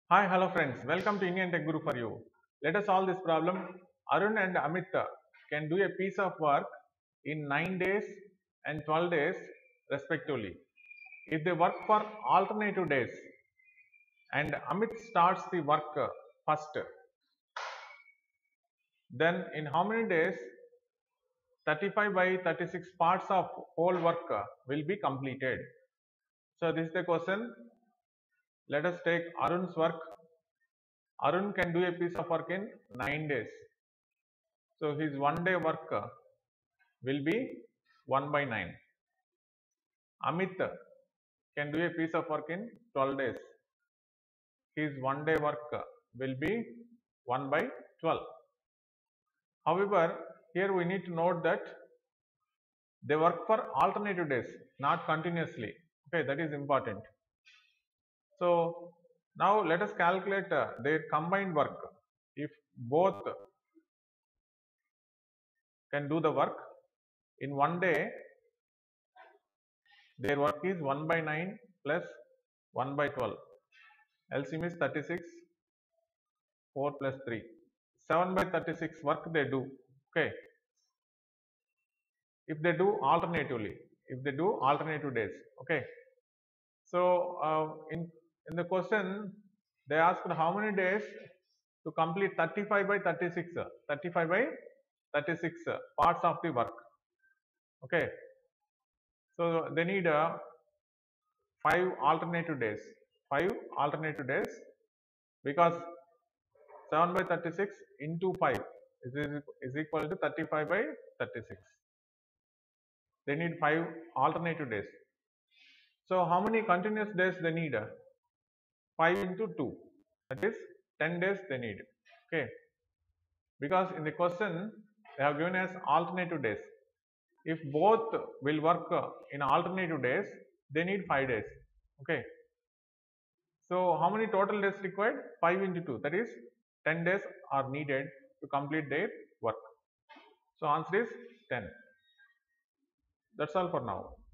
Hi, hello friends. Welcome to Indian Tech Guru for you. Let us solve this problem. Arun and Amit can do a piece of work in 9 days and 12 days respectively. If they work for alternative days and Amit starts the work first, then in how many days 35 by 36 parts of whole work will be completed? So this is the question. Let us take Arun's work. Arun can do a piece of work in 9 days. So his 1 day work will be 1 by 9. Amit can do a piece of work in 12 days. His 1 day work will be 1 by 12. However, here we need to note that they work for alternative days, not continuously. Okay, that is important. So now let us calculate their combined work. If both can do the work in 1 day, their work is 1 by 9 plus 1 by 12. LCM is 36, 4 plus 3. 7 by 36 work they do. Okay. If they do alternatively, if they do alternative days. Okay. So in the question, they asked how many days to complete 35 by 36, 35 by 36 parts of the work. Okay. So they need 5 alternative days. 5 alternative days, because 7 by 36 into 5 is equal to 35 by 36. They need 5 alternative days. So how many continuous days they need? 5 into 2, that is 10 days they need. Okay, because in the question they have given us alternative days. If both will work in alternative days, they need 5 days. Okay, so how many total days required? 5 into 2, that is 10 days are needed to complete their work. So answer is 10. That's all for now.